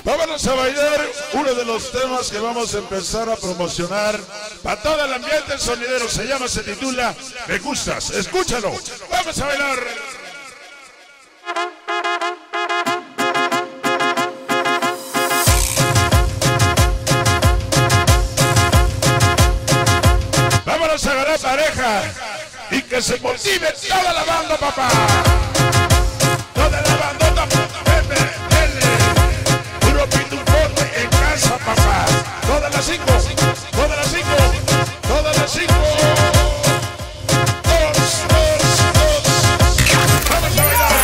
Vámonos a bailar uno de los temas que vamos a empezar a promocionar para todo el ambiente sonidero. Se titula Me Gustas. Escúchalo. Vamos a bailar. Vámonos a agarrar pareja y que se motive toda la banda, papá. Toda la bandota, Pepe, L. Puro pitufón en casa, papá. Todas las 5, todas las 5, todas las 5. 2, 2, 2. Vamos a bailar.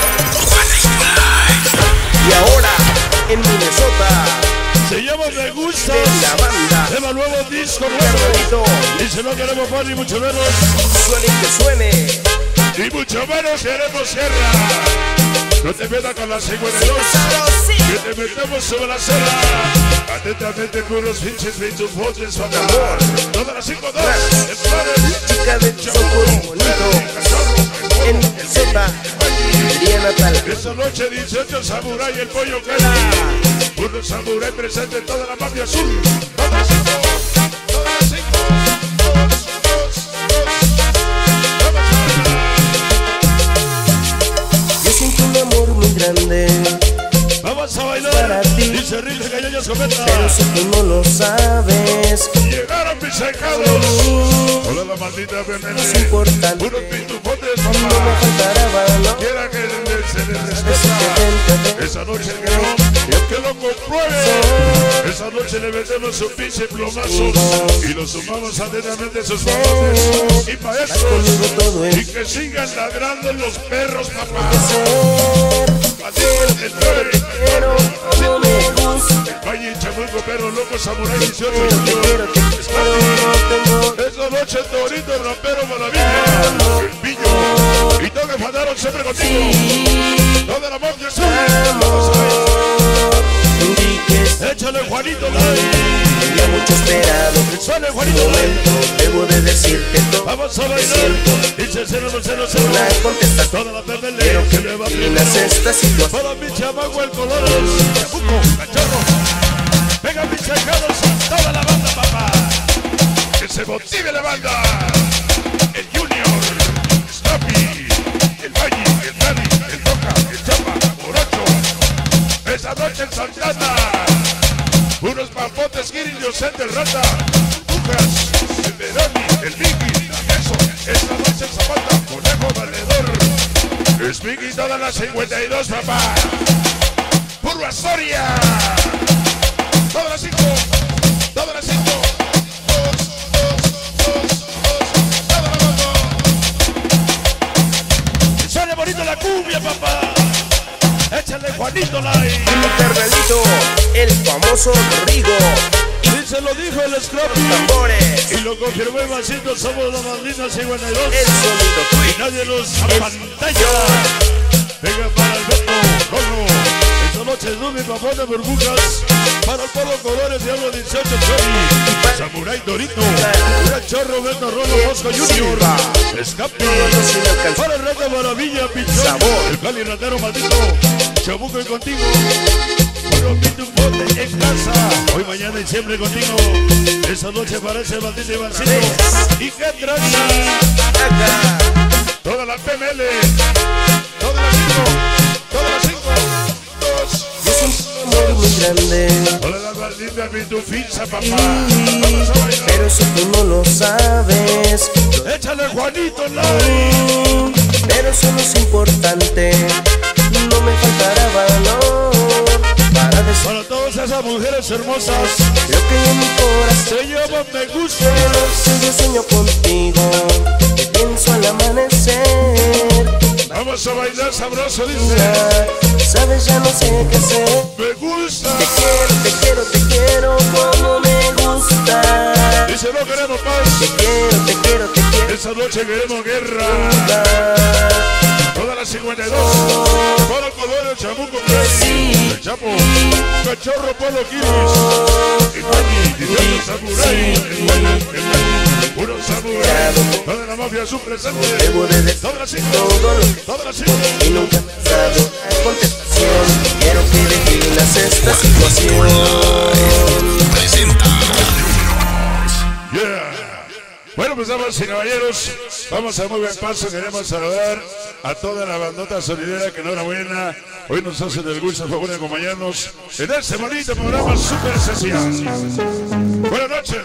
Y ahora, en Minnesota, se llama Me Gusta. la banda Lleva nuevo disco nuevo. Y si no queremos pan, ni mucho menos. suene y que suene. Y mucho menos queremos guerra. No te metas con la 52, que te metemos sobre la cera. Atentamente con los pinches pitufotes, papá. Todas las 5, 2, Chica de tus ojos bonito, en Minnesota, día natal. esta noche 18 Samurai, el pollo cali. Puro Samurai presente en toda la mafia azul. Todas las 5, todas las 5, 2, 2, 2. Yo siento un amor muy grande Vamos a bailar. para ti, Dice Rita Cañañas comenta. pero si tú no lo sabes, Llegaron mis sacados. Hola la maldita es veneno. importante. Puros pitufotes, No me papá. faltará valor. Quiera que se les Decirte respeta. vente, Esa noche que lo compruebe. Esa noche le metemos un pinche plomazo y lo sumamos atentamente a sus favores y vas maestros. conmigo todo Y es que sigan ladrando los perros, papá. ser. El nueve, Quiero como me gusta. el Valle Chamuco, perro loco, Samurai 18. Te quiero, no tengo. Esa noche Torito, Rapero, Maravilla, el Pillo. Y todos que faltaron siempre contigo. Toda la mafia azul. Échale Juanito Lai. Había mucho esperado. Sale Juanito Lai. Debo de decirte todo. Vamos a bailar. Dice 0, 0, 0. Una contestación. Toda la PML Quiero que que me va terminas primero. esta situación. Para mi chamaco el Colores. Chamuco, cachorro. Venga mis sacados. Toda la banda, papá. Que se motive la banda. El Junior. Snappy. El Valle. El Dani. El Toca. El Chapa. Morocho. Esa noche en Santana. Unos papotes, Kiri, Yosente, el Rata, Lucas, el Veroni, el Vicky, eso, esta noche en Zapata, Conejo Valedor, es Vicky todas las 52, papá, puro Astoria, todas las 5, todas las 5, 2, 2, 2, 2, toda la mano, y sale bonito la cumbia, papá, échale Juanito Lai. Mi carnalito, el famoso Rigo. Y se lo dijo el Scrappy. Tambores. Y lo confirmó el Masito, somos la maldita 52. El sonido Y tweet. nadie nos apantalla. Venga para el Beto, Rono. Esta noche es Nube, papón de burbujas. Para el Polo Colores, Diablo 18, Chori. Samurai Dorito. Gran Chorro, Beto, Rono, Bosco Junior. Escape. Para el Rata Maravilla, Pichón. Sabor. El Cali Ratero, maldito. Chabuco y contigo. Puro pitufote en casa. Hoy, mañana y siempre contigo. Esa noche parece maldito Ivancito. ¿Y qué tranza? Acá. Toda la PML. Todas las 5. Todas las 5. 2. Yo siento un amor muy grande, Hola la maldita pitufinza, papá. Vamos a bailar. pero si tú no lo sabes, Échale Juanito Lai. pero eso no es importante. No me faltará valor para decir Para todas esas mujeres hermosas. lo que en mi corazón. Se llama Me Gusta. Si yo sueño contigo, te pienso al amanecer. Vamos a bailar sabroso, dice. Sabes, ya no sé qué hacer. Me gusta. Te quiero, te quiero, te quiero como me gusta. Dice no queremos paz. Te quiero, te quiero, te quiero. Esta noche queremos guerra. Todas las 52. Para el color, el Chamuco, el Chapo, Cachorro, Polo, Kiris. Y Pani, y Samurai. El puro Samurai. Toda la mafia es un presente. Debo de decir Todas las 5. todo lo que Todas las 5. y nunca me has dado una contestación. Quiero que definas esta situación. Yeah. Bueno, pues damas y caballeros, vamos a muy buen paso. Queremos saludar a toda la bandota sonidera que enhorabuena. Hoy nos hacen el gusto y favor de acompañarnos en este bonito programa super especial. Buenas noches.